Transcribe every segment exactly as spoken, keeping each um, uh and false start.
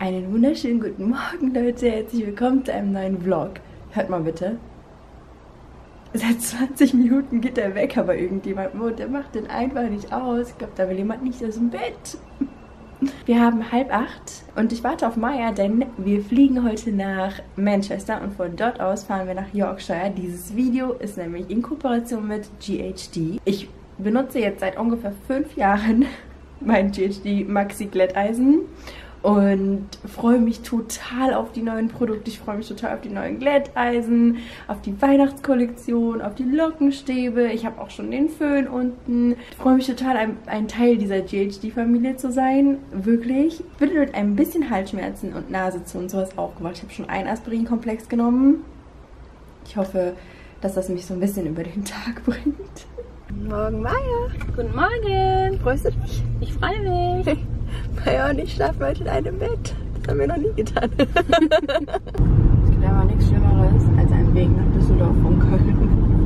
Einen wunderschönen guten Morgen, Leute. Herzlich willkommen zu einem neuen Vlog. Hört mal bitte. Seit zwanzig Minuten geht er weg, aber irgendjemand, oh, der macht den einfach nicht aus. Ich glaube, da will jemand nicht aus dem Bett. Wir haben halb acht und ich warte auf Maya, denn wir fliegen heute nach Manchester und von dort aus fahren wir nach Yorkshire. Dieses Video ist nämlich in Kooperation mit G H D. Ich benutze jetzt seit ungefähr fünf Jahren mein G H D Maxi Glätteisen und freue mich total auf die neuen Produkte. Ich freue mich total auf die neuen Glätteisen, auf die Weihnachtskollektion, auf die Lockenstäbe. Ich habe auch schon den Föhn unten. Ich freue mich total, ein, ein Teil dieser G H D-Familie zu sein. Wirklich. Ich bin mit ein bisschen Halsschmerzen und Nase zu und sowas aufgewacht. Ich habe schon einen Aspirinkomplex genommen. Ich hoffe, dass das mich so ein bisschen über den Tag bringt. Guten Morgen, Maya. Guten Morgen. Freust du dich? Ich freue mich. Maya und ich schlafen heute in einem Bett. Das haben wir noch nie getan. Es gibt aber nichts Schlimmeres als ein Weg nach Düsseldorf von Köln.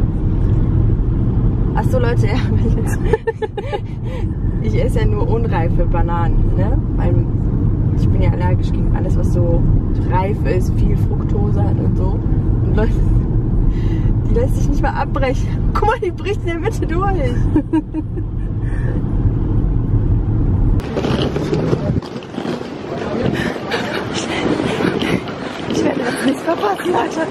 Achso, Leute, ja. Ich esse ja nur unreife Bananen, ne? Weil ich bin ja allergisch gegen alles, was so reif ist, viel Fructose hat und so. Und Leute, die lässt sich nicht mal abbrechen. Guck mal, die bricht in der Mitte durch. Ich werde das nicht verpassen, Leute.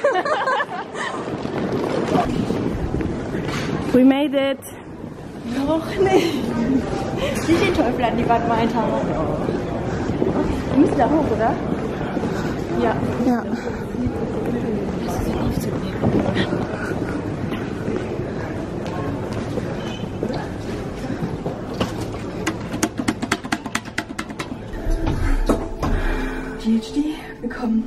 We made it. Noch nicht. Nicht den Teufel an die Wand meint haben. Wir müssen da hoch, oder? Ja. Ja. G H D, willkommen.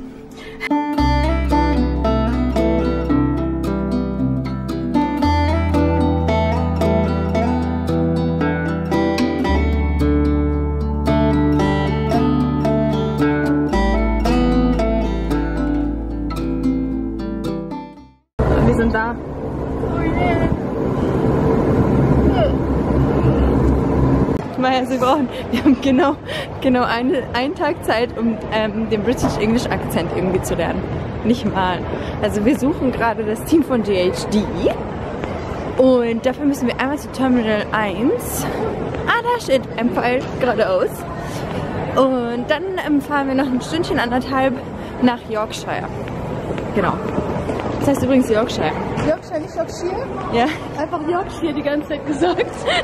Wir sind da. Maya, Sie brauchen, wir haben genau, genau eine, einen Tag Zeit, um ähm, den British English Akzent irgendwie zu lernen. Nicht mal. Also wir suchen gerade das Team von G H D und dafür müssen wir einmal zu Terminal eins. Ah, da steht Empire geradeaus. Und dann ähm, fahren wir noch ein Stündchen, anderthalb nach Yorkshire. Genau. Das heißt übrigens Yorkshire. Yorkshire, nicht Yorkshire? Ja. Einfach Yorkshire die ganze Zeit gesagt.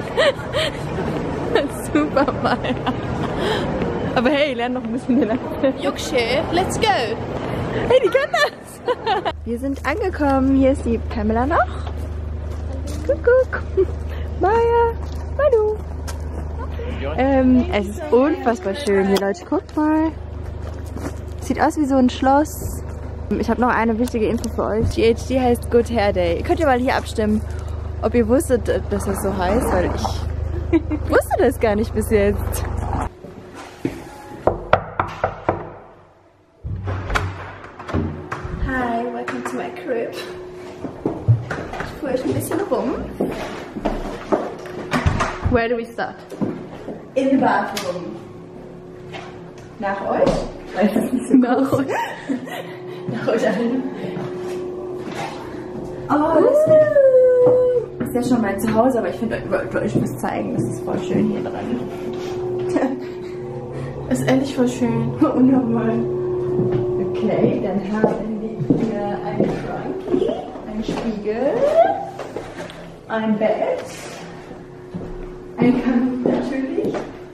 Super, Maya. Aber hey, lern noch ein bisschen den Akzent. Yorkshire, let's go. Hey, die kann das! Wir sind angekommen. Hier ist die Pamela noch. Kuckuck. Maya. Manu. Ähm, es ist unfassbar schön hier, Leute. Guckt mal. Sieht aus wie so ein Schloss. Ich habe noch eine wichtige Info für euch. G H D heißt Good Hair Day. Ihr könnt ja mal hier abstimmen, ob ihr wusstet, dass das so heißt, weil ich wusste das gar nicht bis jetzt. Hi, welcome to my crib. Ich führe euch ein bisschen rum. Where do we start? In the bathroom. Nach euch? Weil das ist nicht so Nach groß. Nach euch allen. Oh, das ist ja schon mein Zuhause, aber ich finde, ich wollte euch was zeigen. Das ist voll schön hier drin. Ist ehrlich voll schön. Unnormal. Okay, dann haben wir hier einen Schrank, einen Spiegel, ein Bett, ein Kamin natürlich,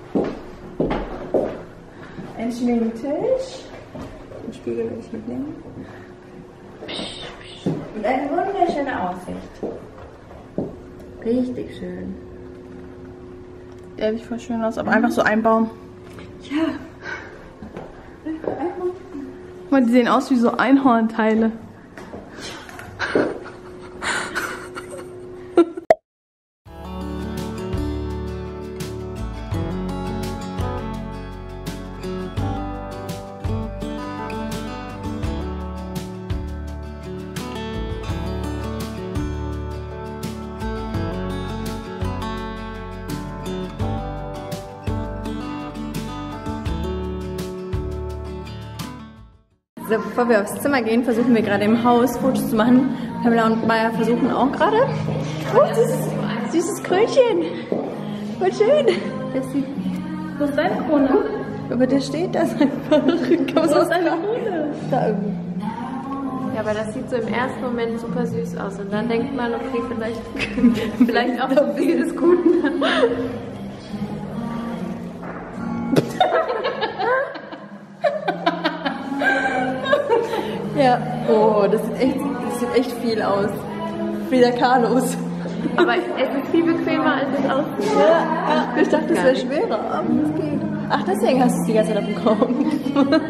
ein Schminktisch, den Spiegel will ich mitnehmen und eine wunderschöne Aussicht. Richtig schön. Ehrlich voll schön aus, aber einfach so einbauen. Ja. Guck mal, die sehen aus wie so Einhornteile. So, bevor wir aufs Zimmer gehen, versuchen wir gerade im Haus Fotos zu machen. Pamela und Maya versuchen auch gerade. Oh, süßes, süßes Krönchen. Voll schön. Das sieht, Wo ist deine Krone? aber der steht da einfach. Wo Wo ist deine Krone? Da irgendwie. Ja, aber das sieht so im ersten Moment super süß aus. Und dann denkt man, okay, vielleicht, vielleicht auch so ein bisschen des Guten. Ja. Oh, das sieht echt, das sieht echt viel aus. Frida Kahlos. Aber es ist viel bequemer, als es aussieht. Ja, ja. Ich dachte, es wäre schwerer, aber es geht. Ach, deswegen hast du es die ganze Zeit auf dem Kopf.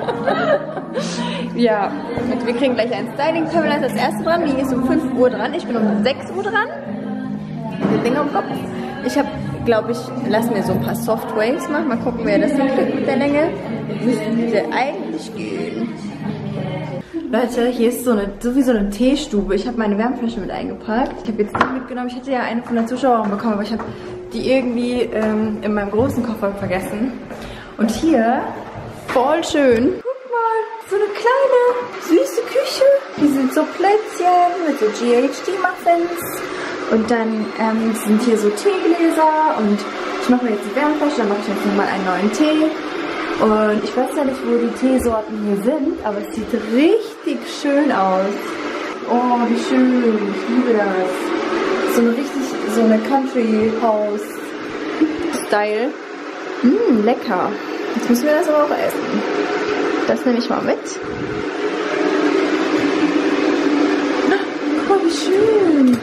Ja, und wir kriegen gleich ein Styling. Pamela ist als erste dran, die ist um fünf Uhr dran. Ich bin um sechs Uhr dran. Mit Ding am Kopf. Ich habe, glaube ich, lass mir so ein paar Soft Waves machen. Mal gucken, wer das hinkriegt mit der Länge. Müsste eigentlich gehen. Leute, hier ist so eine, so wie so eine Teestube. Ich habe meine Wärmflasche mit eingepackt. Ich habe jetzt die mitgenommen. Ich hatte ja eine von der Zuschauerin bekommen, aber ich habe die irgendwie ähm, in meinem großen Koffer vergessen. Und hier, voll schön. Guck mal, so eine kleine, süße Küche. Hier sind so Plätzchen mit so G H D-Muffins. Und dann ähm, sind hier so Teegläser. Und ich mache mir jetzt die Wärmflasche, dann mache ich jetzt nochmal einen neuen Tee. Und ich weiß ja nicht, wo die Teesorten hier sind, aber es sieht richtig schön aus. Oh, wie schön. Ich liebe das. So eine richtig, so eine Country House Style. Mmm, lecker. Jetzt müssen wir das aber auch essen. Das nehme ich mal mit. Oh, wie schön.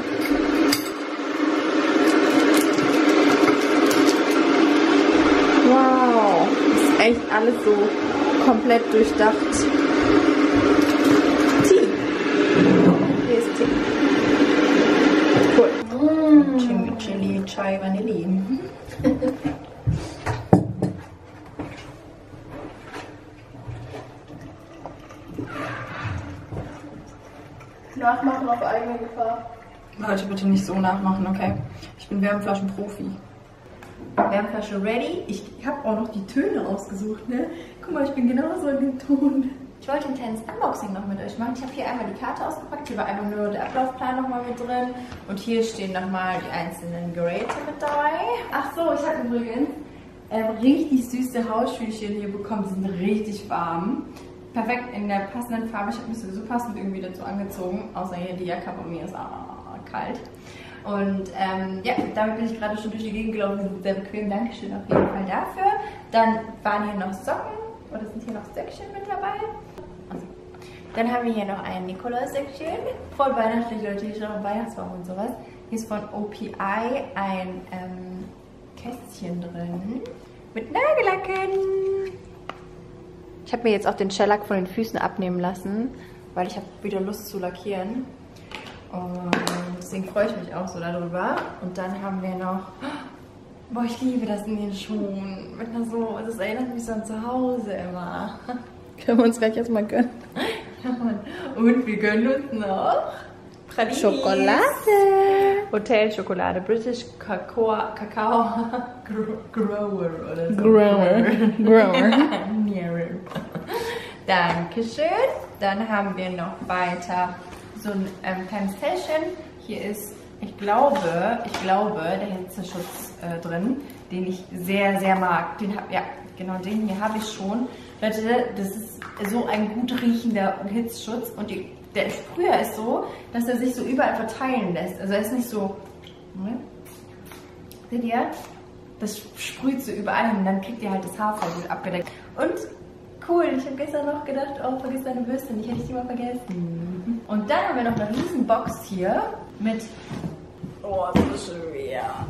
Wow. Ist echt alles so komplett durchdacht. Tee. Hier ist Tee. Cool. Mm. Chili, Chili, Chai, Vanille. Nachmachen auf eigene Gefahr. Leute, bitte nicht so nachmachen, okay? Ich bin Wärmflaschenprofi. Wärmflasche ready. Ich habe auch noch die Töne ausgesucht, ne? Guck mal, ich bin genauso in dem Ton. Ich wollte ein kleines Unboxing noch mit euch machen. Ich habe hier einmal die Karte ausgepackt. Hier war einfach nur der Ablaufplan nochmal mit drin. Und hier stehen nochmal die einzelnen Geräte mit dabei. Ach so, ich habe übrigens ähm, richtig süße Hausschülchen hier bekommen. Die sind richtig warm. Perfekt in der passenden Farbe. Ich habe mich sowieso passend irgendwie dazu angezogen. Außer hier die Jacke, bei mir ist ah, kalt. Und ähm, ja, damit bin ich gerade schon durch die Gegend gelaufen. Die sind sehr bequem. Dankeschön auf jeden Fall dafür. Dann waren hier noch Socken. Oder sind hier noch Säckchen mit dabei? Also. Dann haben wir hier noch ein Nikolaus-Säckchen. Voll weihnachtlich, Leute. Hier steht noch ein Weihnachtsbaum und sowas. Hier ist von O P I ein ähm, Kästchen drin. Mit Nagellacken. Ich habe mir jetzt auch den Shellac von den Füßen abnehmen lassen, weil ich habe wieder Lust zu lackieren. Und deswegen freue ich mich auch so darüber. Und dann haben wir noch, boah, ich liebe das in den Schuhen. Mit einer so, das erinnert mich so an zu Hause immer. Können wir uns gleich erstmal gönnen. Ja, Mann. Und wir gönnen uns noch Pralinen. Schokolade. Hotelschokolade, British Kakao, Kakao Grower oder so. Grower. Grower. Dankeschön. Dann haben wir noch weiter so ein ähm, Pentation. Hier ist, ich glaube, ich glaube, der Hitzeschutz äh, drin, den ich sehr, sehr mag. Den hab, ja, genau, den hier habe ich schon. Leute, das ist so ein gut riechender Hitzschutz und die, der Sprüher ist so, dass er sich so überall verteilen lässt. Also er ist nicht so, ne? Seht ihr? Das sprüht so überall und dann kriegt ihr halt das Haar voll gut abgedeckt. Und cool, ich habe gestern noch gedacht, oh, vergiss deine Bürste nicht, hätte ich die mal vergessen. Und dann haben wir noch eine riesen Box hier mit, oh, das ist schwer.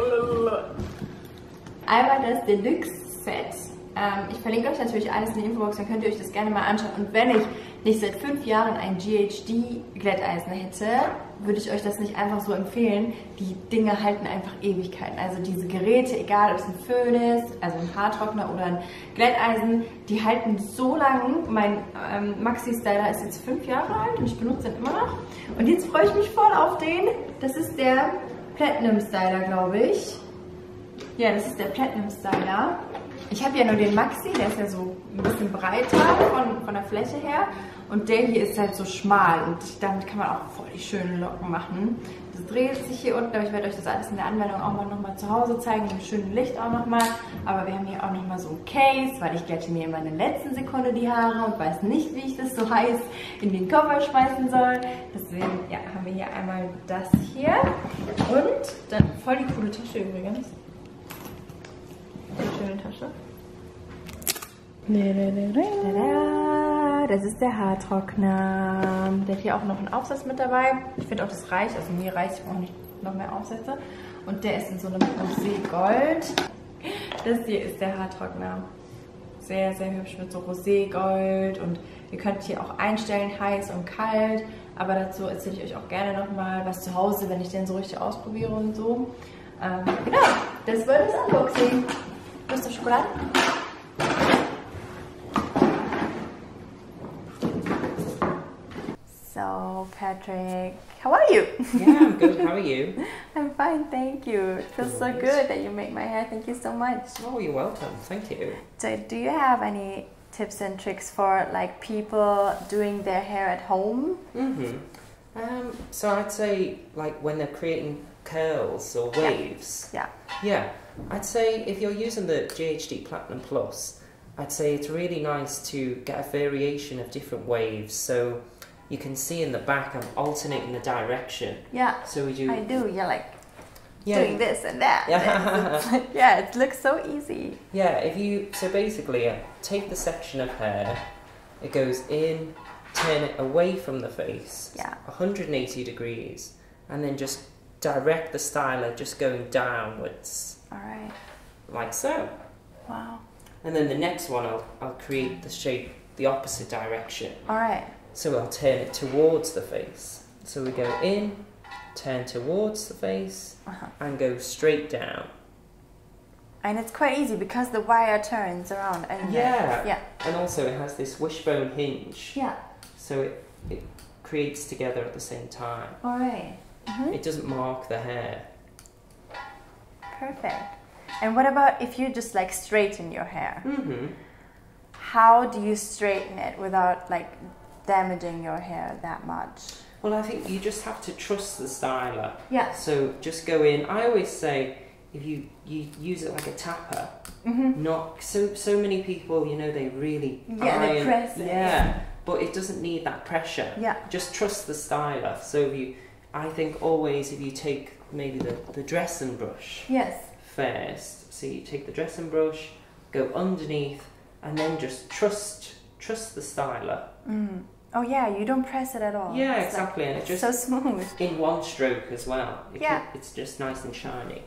Einmal das Deluxe-Set. Ähm, ich verlinke euch natürlich alles in der Infobox, dann könnt ihr euch das gerne mal anschauen. Und wenn ich nicht seit fünf Jahren ein G H D-Glätteisen hätte, würde ich euch das nicht einfach so empfehlen. Die Dinge halten einfach Ewigkeiten. Also diese Geräte, egal ob es ein Föhn ist, also ein Haartrockner oder ein Glätteisen, die halten so lang. Mein ähm, Maxi-Styler ist jetzt fünf Jahre alt und ich benutze ihn immer noch. Und jetzt freue ich mich voll auf den. Das ist der Platinum Styler, glaube ich. Ja, das ist der Platinum Styler. Ich habe ja nur den Maxi, der ist ja so ein bisschen breiter von, von der Fläche her. Und der hier ist halt so schmal und damit kann man auch voll die schönen Locken machen. Das dreht sich hier unten, aber ich werde euch das alles in der Anwendung auch mal nochmal zu Hause zeigen, mit schönem Licht auch nochmal. Aber wir haben hier auch nochmal so ein Case, weil ich glätte mir immer in der letzten Sekunde die Haare und weiß nicht, wie ich das so heiß in den Koffer schmeißen soll. Deswegen ja, haben wir hier einmal das hier und dann voll die coole Tasche übrigens. Eine schöne Tasche. Tada, das ist der Haartrockner. Der hat hier auch noch einen Aufsatz mit dabei. Ich finde auch, das reicht. Also mir reicht, ich brauche nicht noch mehr Aufsätze. Und der ist in so einem Roségold. Das hier ist der Haartrockner. Sehr, sehr hübsch mit so Roségold. Und ihr könnt hier auch einstellen, heiß und kalt. Aber dazu erzähle ich euch auch gerne nochmal was zu Hause, wenn ich den so richtig ausprobiere und so. Ähm, genau, das war das Unboxing. Lust auf Schokolade? So, Patrick, how are you? Yeah, I'm good. How are you? I'm fine, thank you. It feels so good that you make my hair. Thank you so much. Oh, you're welcome. Thank you. So, do you have any tips and tricks for like people doing their hair at home? Mm-hmm. Um, so I'd say like when they're creating curls or waves. Yeah. Yeah. I'd say if you're using the G H D Platinum Plus, I'd say it's really nice to get a variation of different waves. So you can see in the back I'm alternating the direction. Yeah. So we do. I do. Yeah, like Yeah. doing this and that. Yeah. It's like, yeah, it looks so easy. Yeah. If you so basically uh, take the section of hair, it goes in, turn it away from the face. Yeah. one hundred eighty degrees, and then just direct the styler just going downwards. All right. Like so. Wow. And then the next one I'll, I'll create the shape the opposite direction. All right. So I'll turn it towards the face. So we go in, turn towards the face, Uh-huh. and go straight down. And it's quite easy because the wire turns around. And Yeah. Yeah. And also it has this wishbone hinge. Yeah. So it, it creates together at the same time. All right. Mm-hmm. It doesn't mark the hair. Perfect. And what about if you just like straighten your hair? Mm-hmm. How do you straighten it without like damaging your hair that much? Well, I think you just have to trust the styler. Yeah. So just go in. I always say if you, you use it like a tapper, Mm-hmm. not so so many people, you know, they really Yeah, they iron- press it, Yeah, yeah. but it doesn't need that pressure. Yeah. Just trust the styler. So if you, I think always if you take maybe the the dressing brush Yes. first. So you take the dressing brush, go underneath, and then just trust trust the styler. Mm. Oh yeah, you don't press it at all. Yeah, It's like- exactly, and it it's just so smooth. in one stroke as well. It Yeah. can- it's just nice and shiny.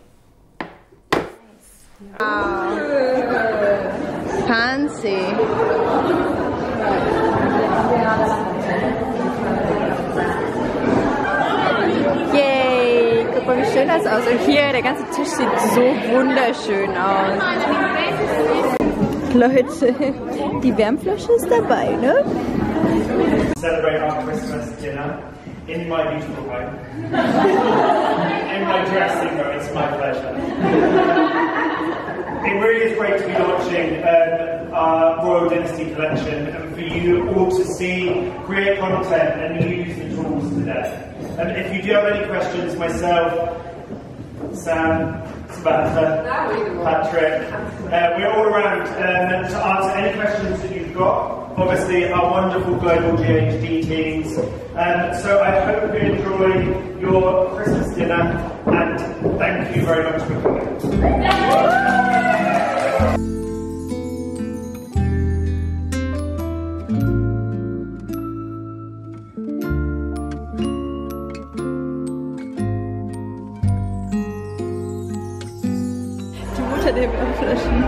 Fancy. Yay! Guck mal, wie schön das aussieht. Und hier, der ganze Tisch sieht so wunderschön aus. Leute, die Wärmflasche ist dabei, ne? Celebrate our Christmas dinner in my beautiful home. In my dressing room, it's my pleasure. It really is great to be launching um, our Royal Dynasty collection and for you all to see, create content and use the tools today. And if you do have any questions, myself, Sam, Samantha, Patrick, uh, we're all around um, to answer any questions that you've got. Obviously, our wonderful global G H D teams. Um, so I hope you enjoy your Christmas dinner and thank you very much for coming. Die Mutter der Wärmflaschen.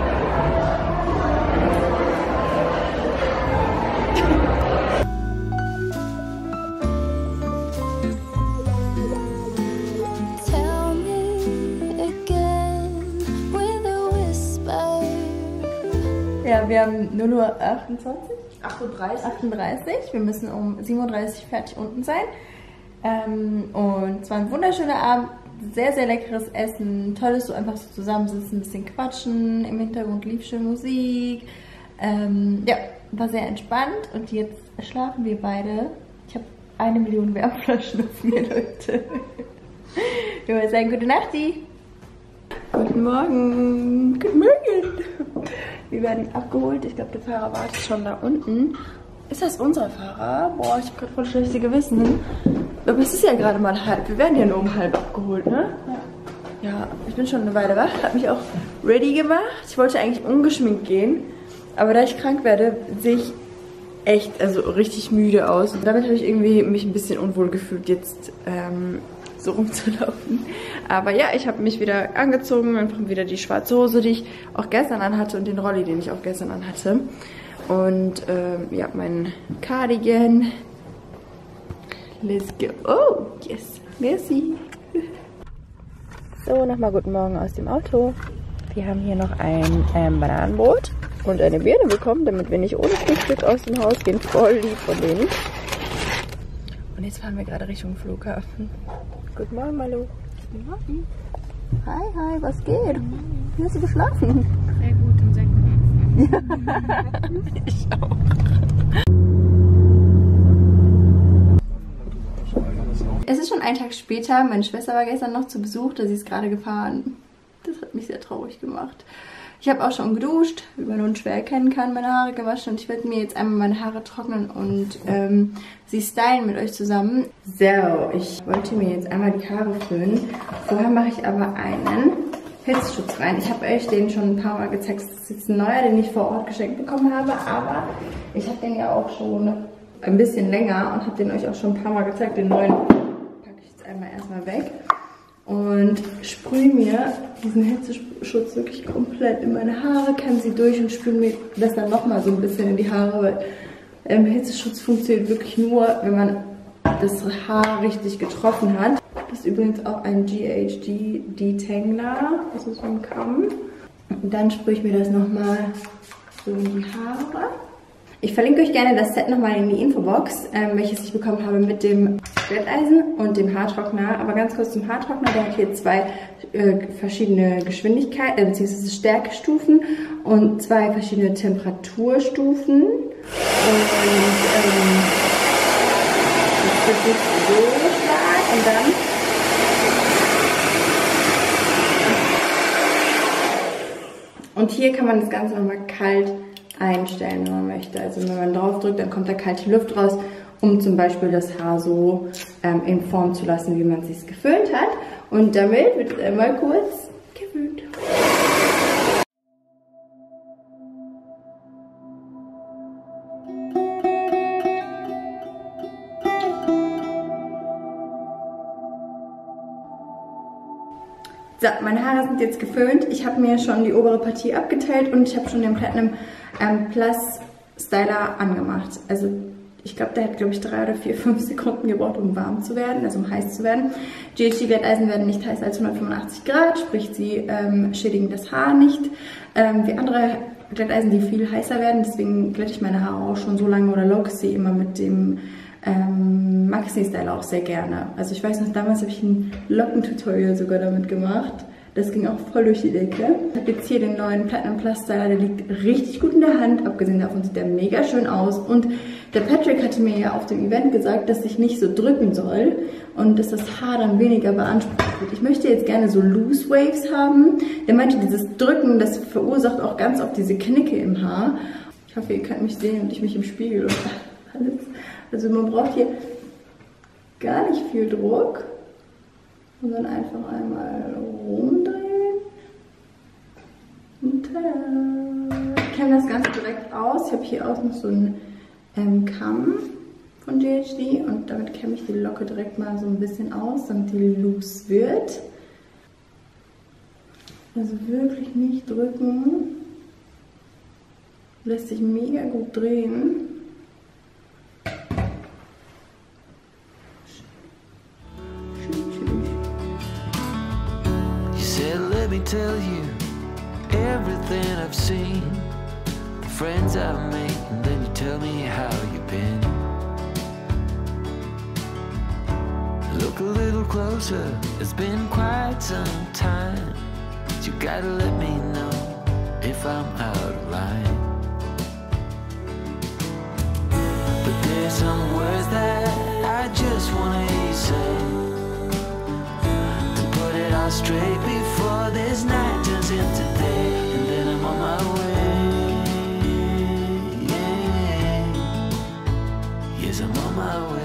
Tell me again with a whisper. Ja, wir haben nur nur achtundzwanzig? achtunddreißig. achtunddreißig. Wir müssen um siebenunddreißig fertig unten sein. Ähm, und es war ein wunderschöner Abend sehr, sehr leckeres Essen, tolles so einfach so zusammensitzen, ein bisschen quatschen, im Hintergrund lief schön Musik. Ähm, ja, war sehr entspannt und jetzt schlafen wir beide. Ich habe eine Million Wärmflaschen auf mir, Leute. Ich würde sagen, gute Nacht, die. Guten Morgen. Guten Morgen. Wir werden abgeholt. Ich glaube, der Fahrer wartet schon da unten. Ist das unser Fahrer? Boah, ich habe gerade voll schlechte Gewissen. Aber es ist ja gerade mal halb. Wir werden ja nur um halb abgeholt, ne? Ja. Ja, ich bin schon eine Weile wach. Habe mich auch ready gemacht. Ich wollte eigentlich ungeschminkt gehen. Aber da ich krank werde, sehe ich echt, also richtig müde aus. Und damit habe ich irgendwie mich ein bisschen unwohl gefühlt, jetzt ähm, so rumzulaufen. Aber ja, ich habe mich wieder angezogen. Einfach wieder die schwarze Hose, die ich auch gestern anhatte und den Rolli, den ich auch gestern anhatte. Und ähm, ja, mein Cardigan. Let's go. Oh, yes. Merci. So, nochmal guten Morgen aus dem Auto. Wir haben hier noch ein ähm, Bananenbrot und eine Birne bekommen, damit wir nicht ohne Frühstück aus dem Haus gehen. Voll lieb von denen. Und jetzt fahren wir gerade Richtung Flughafen. Guten Morgen, Malu. Guten Morgen. Hi, hi, was geht? Wie hast du geschlafen? Sehr gut und sehr gut. Ich auch. Es ist schon ein Tag später. Meine Schwester war gestern noch zu Besuch, da sie ist gerade gefahren. Das hat mich sehr traurig gemacht. Ich habe auch schon geduscht, wie man nun schwer erkennen kann, meine Haare gewaschen. Und ich werde mir jetzt einmal meine Haare trocknen und ähm, sie stylen mit euch zusammen. So, ich wollte mir jetzt einmal die Haare föhnen. Vorher mache ich aber einen Hitzschutz rein. Ich habe euch den schon ein paar Mal gezeigt. Das ist jetzt ein neuer, den ich vor Ort geschenkt bekommen habe. Aber ich habe den ja auch schon ein bisschen länger und habe den euch auch schon ein paar Mal gezeigt. Den neuen packe ich jetzt einmal erstmal weg. Und sprühe mir diesen Hitzeschutz wirklich komplett in meine Haare, kann sie durch und spüle mir das dann nochmal so ein bisschen in die Haare, weil ähm, Hitzeschutz funktioniert wirklich nur, wenn man das Haar richtig getroffen hat. Das ist übrigens auch ein G H D Detangler, das ist so ein Kamm. Und dann sprühe ich mir das nochmal so in die Haare. Ich verlinke euch gerne das Set nochmal in die Infobox, ähm, welches ich bekommen habe mit dem Glätteisen und dem Haartrockner. Aber ganz kurz zum Haartrockner, der hat hier zwei äh, verschiedene Geschwindigkeiten, äh, beziehungsweise Stärkestufen und zwei verschiedene Temperaturstufen. Und ähm, das wird jetzt so stark und dann und hier kann man das Ganze nochmal kalt einstellen, wenn man möchte. Also wenn man drauf drückt, dann kommt da kalte Luft raus, um zum Beispiel das Haar so ähm, in Form zu lassen, wie man es sich geföhnt hat. Und damit wird es einmal kurz geföhnt. So, meine Haare sind jetzt geföhnt. Ich habe mir schon die obere Partie abgeteilt und ich habe schon den Platinum ähm, Plus Styler angemacht. Also ich glaube, der hat, glaube ich, drei oder vier, fünf Sekunden gebraucht, um warm zu werden, also um heiß zu werden. G H D Glätteisen werden nicht heißer als hundertfünfundachtzig Grad, sprich sie ähm, schädigen das Haar nicht. Ähm, wie andere Glätteisen, die viel heißer werden, deswegen glätte ich meine Haare auch schon so lange oder lock sie immer mit dem ähm, Maxi Styler auch sehr gerne. Also ich weiß noch, damals habe ich ein Locken-Tutorial sogar damit gemacht. Das ging auch voll durch die Decke. Ich habe jetzt hier den neuen Platinum Plus Styler, der liegt richtig gut in der Hand. Abgesehen davon sieht der mega schön aus. Und der Patrick hatte mir ja auf dem Event gesagt, dass ich nicht so drücken soll und dass das Haar dann weniger beansprucht wird. Ich möchte jetzt gerne so Loose Waves haben. Der meinte, dieses Drücken, das verursacht auch ganz oft diese Knicke im Haar. Ich hoffe, ihr könnt mich sehen und ich mich im Spiegel und alles. Also man braucht hier gar nicht viel Druck. Und dann einfach einmal rumdrehen. Und tada! Ich kämme das Ganze direkt aus. Ich habe hier auch noch so einen ähm, Kamm von G H D und damit kämme ich die Locke direkt mal so ein bisschen aus, damit die loose wird. Also wirklich nicht drücken. Lässt sich mega gut drehen. Let me tell you everything I've seen, the friends I've made, and then you tell me how you've been. Look a little closer, it's been quite some time. You gotta let me know if I'm out of line. But there's some words that I just wanna hear you say, to put it all straight before this night turns into day, and then I'm on my way. Yeah. Yes, I'm on my way.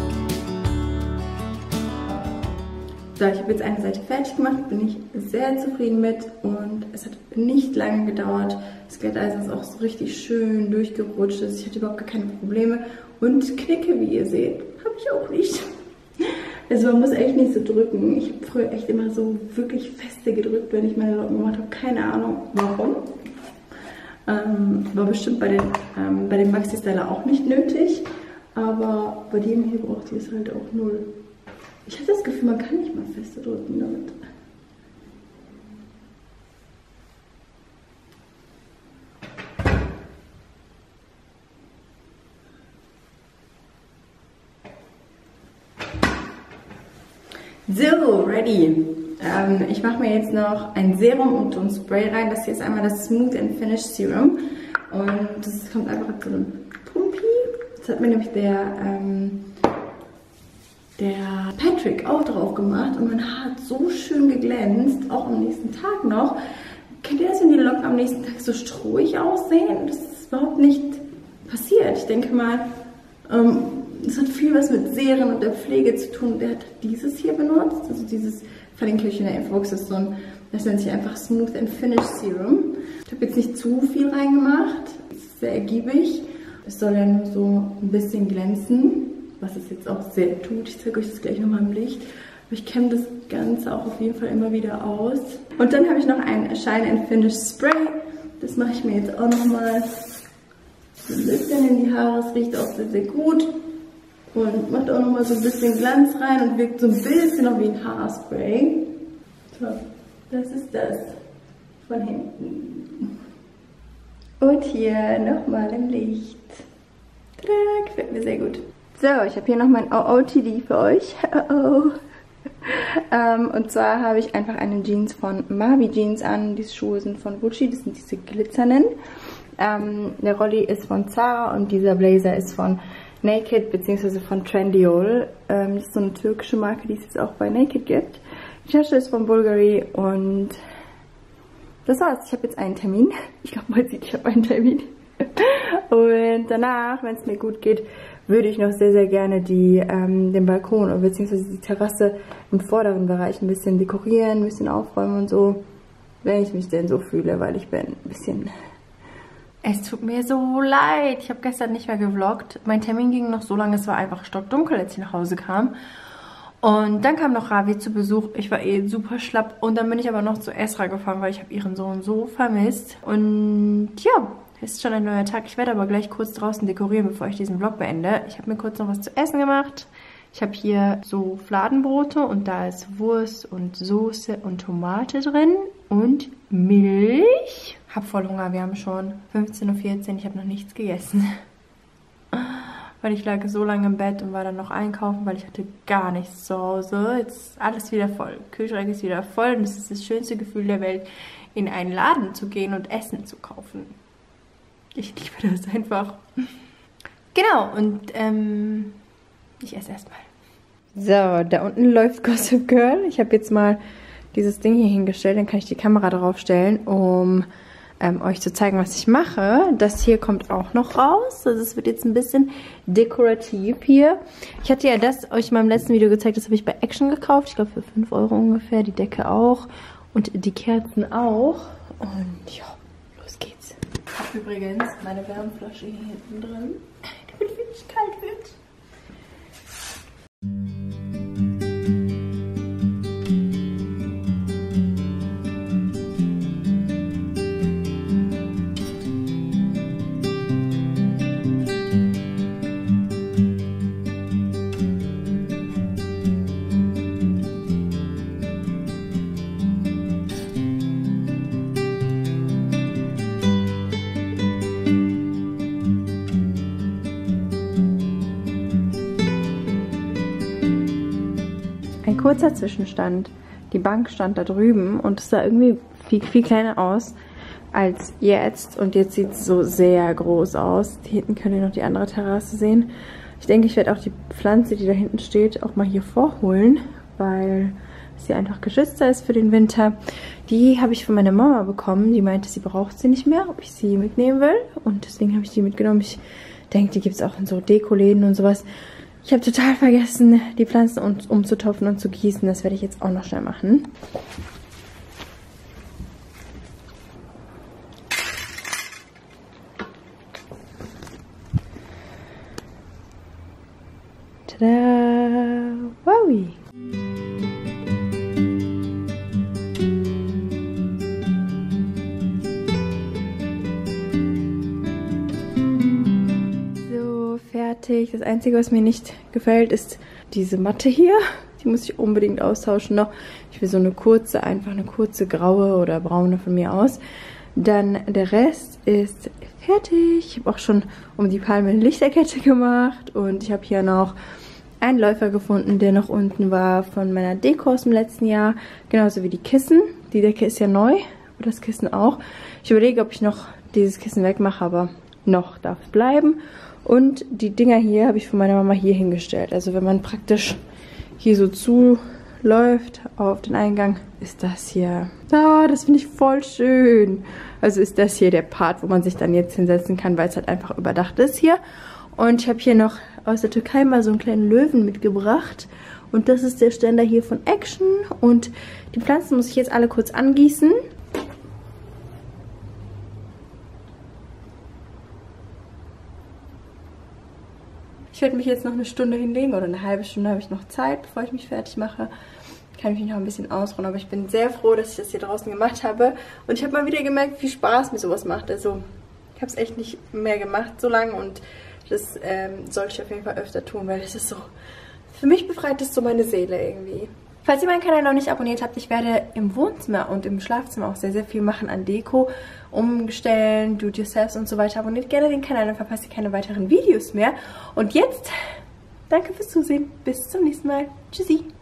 So, ich habe jetzt eine Seite fertig gemacht, bin ich sehr zufrieden mit und es hat nicht lange gedauert. Das Glätteisen ist auch so richtig schön durchgerutscht, ich hatte überhaupt gar keine Probleme und Knicke, wie ihr seht, habe ich auch nicht. Also man muss echt nicht so drücken. Ich habe früher echt immer so wirklich feste gedrückt, wenn ich meine Locken gemacht habe. Keine Ahnung warum. Ähm, war bestimmt bei den, ähm, bei den Maxi-Styler auch nicht nötig, aber bei dem hier braucht ihr es halt auch null. Ich habe das Gefühl, man kann nicht mal feste drücken damit. So, ready. Ähm, ich mache mir jetzt noch ein Serum und ein Spray rein. Das hier ist einmal das Smooth and Finish Serum. Und das kommt einfach zu einem Pumpi. Das hat mir nämlich der... Ähm, der Patrick auch drauf gemacht und mein Haar hat so schön geglänzt, auch am nächsten Tag noch. Kennt ihr das, wenn die Locken am nächsten Tag so strohig aussehen? Das ist überhaupt nicht passiert. Ich denke mal, ähm, das hat viel was mit Serien und der Pflege zu tun. Der hat dieses hier benutzt, also dieses verlinke ich in der Infobox, das ist so ein, das nennt sich einfach Smooth and Finish Serum. Ich habe jetzt nicht zu viel reingemacht, es ist sehr ergiebig. Es soll ja nur so ein bisschen glänzen, was es jetzt auch sehr tut. Ich zeige euch das gleich nochmal im Licht. Aber ich kämme das Ganze auch auf jeden Fall immer wieder aus. Und dann habe ich noch ein Shine and Finish Spray. Das mache ich mir jetzt auch nochmal so ein bisschen in die Haare. Es riecht auch sehr, sehr gut. Und macht auch nochmal so ein bisschen Glanz rein und wirkt so ein bisschen auch wie ein Haarspray. So, das ist das von hinten. Und hier nochmal im Licht. Tada, gefällt mir sehr gut. So, ich habe hier noch mein O O T D für euch. Oh oh. ähm, und zwar habe ich einfach eine Jeans von Mavi Jeans an. Diese Schuhe sind von Gucci, das sind diese glitzernden. Ähm, der Rolli ist von Zara und dieser Blazer ist von Naked bzw. von Trendyol. Ähm, das ist so eine türkische Marke, die es jetzt auch bei Naked gibt. Die Tasche ist von Bulgari und das war's. Ich habe jetzt einen Termin. Ich glaube, man sieht, ich habe einen Termin. Und danach, wenn es mir gut geht, würde ich noch sehr, sehr gerne die, ähm, den Balkon bzw. die Terrasse im vorderen Bereich ein bisschen dekorieren, ein bisschen aufräumen und so, wenn ich mich denn so fühle, weil ich bin ein bisschen... Es tut mir so leid, ich habe gestern nicht mehr gevloggt. Mein Termin ging noch so lange, es war einfach stockdunkel, als ich nach Hause kam. Und dann kam noch Ravi zu Besuch, ich war eh super schlapp und dann bin ich aber noch zu Esra gefahren, weil ich habe ihren Sohn so vermisst. Und ja... Es ist schon ein neuer Tag. Ich werde aber gleich kurz draußen dekorieren, bevor ich diesen Vlog beende. Ich habe mir kurz noch was zu essen gemacht. Ich habe hier so Fladenbrote und da ist Wurst und Soße und Tomate drin und Milch. Hab voll Hunger, wir haben schon fünfzehn Uhr vierzehn, ich habe noch nichts gegessen. Weil ich lag so lange im Bett und war dann noch einkaufen, weil ich hatte gar nichts zu Hause. Jetzt ist alles wieder voll. Der Kühlschrank ist wieder voll und es ist das schönste Gefühl der Welt, in einen Laden zu gehen und Essen zu kaufen. Ich liebe das einfach. Genau, und ähm, ich esse erstmal. So, da unten läuft Gossip Girl. Ich habe jetzt mal dieses Ding hier hingestellt, dann kann ich die Kamera drauf stellen, um ähm, euch zu zeigen, was ich mache. Das hier kommt auch noch raus. Also es wird jetzt ein bisschen dekorativ hier. Ich hatte ja das euch in meinem letzten Video gezeigt, das habe ich bei Action gekauft. Ich glaube für fünf Euro ungefähr. Die Decke auch und die Kerzen auch. Und ja, los geht's. Ich habe übrigens meine Wärmflasche hier hinten drin, damit es nicht kalt wird. kurzer Zwischenstand. Die Bank stand da drüben und es sah irgendwie viel, viel kleiner aus als jetzt. Und jetzt sieht es so sehr groß aus. Hier hinten könnt ihr noch die andere Terrasse sehen. Ich denke, ich werde auch die Pflanze, die da hinten steht, auch mal hier vorholen, weil sie einfach geschützter ist für den Winter. Die habe ich von meiner Mama bekommen. Die meinte, sie braucht sie nicht mehr, ob ich sie mitnehmen will. Und deswegen habe ich die mitgenommen. Ich denke, die gibt es auch in so Dekoläden und sowas. Ich habe total vergessen, die Pflanzen um, umzutopfen und zu gießen. Das werde ich jetzt auch noch schnell machen. Tada! Wowie! Fertig. Das Einzige, was mir nicht gefällt, ist diese Matte hier. Die muss ich unbedingt austauschen noch. Ich will so eine kurze, einfach eine kurze graue oder braune von mir aus. Dann der Rest ist fertig. Ich habe auch schon um die Palme eine Lichterkette gemacht. Und ich habe hier noch einen Läufer gefunden, der noch unten war von meiner Deko aus dem letzten Jahr. Genauso wie die Kissen. Die Decke ist ja neu. Und das Kissen auch. Ich überlege, ob ich noch dieses Kissen wegmache, aber noch darf es bleiben. Und die Dinger hier habe ich von meiner Mama hier hingestellt. Also wenn man praktisch hier so zuläuft auf den Eingang, ist das hier. Ah, das finde ich voll schön. Also ist das hier der Part, wo man sich dann jetzt hinsetzen kann, weil es halt einfach überdacht ist hier. Und ich habe hier noch aus der Türkei mal so einen kleinen Löwen mitgebracht. Und das ist der Ständer hier von Action. Und die Pflanzen muss ich jetzt alle kurz angießen. Ich werde mich jetzt noch eine Stunde hinlegen oder eine halbe Stunde habe ich noch Zeit, bevor ich mich fertig mache. Kann ich mich noch ein bisschen ausruhen, aber ich bin sehr froh, dass ich das hier draußen gemacht habe. Und ich habe mal wieder gemerkt, wie viel Spaß mir sowas macht. Also ich habe es echt nicht mehr gemacht so lange und das ähm, sollte ich auf jeden Fall öfter tun, weil es ist so, für mich befreit es so meine Seele irgendwie. Falls ihr meinen Kanal noch nicht abonniert habt, ich werde im Wohnzimmer und im Schlafzimmer auch sehr, sehr viel machen an Deko, umstellen, do-it-yourselfs und so weiter. Abonniert gerne den Kanal, dann verpasst ihr keine weiteren Videos mehr. Und jetzt, danke fürs Zusehen. Bis zum nächsten Mal. Tschüssi.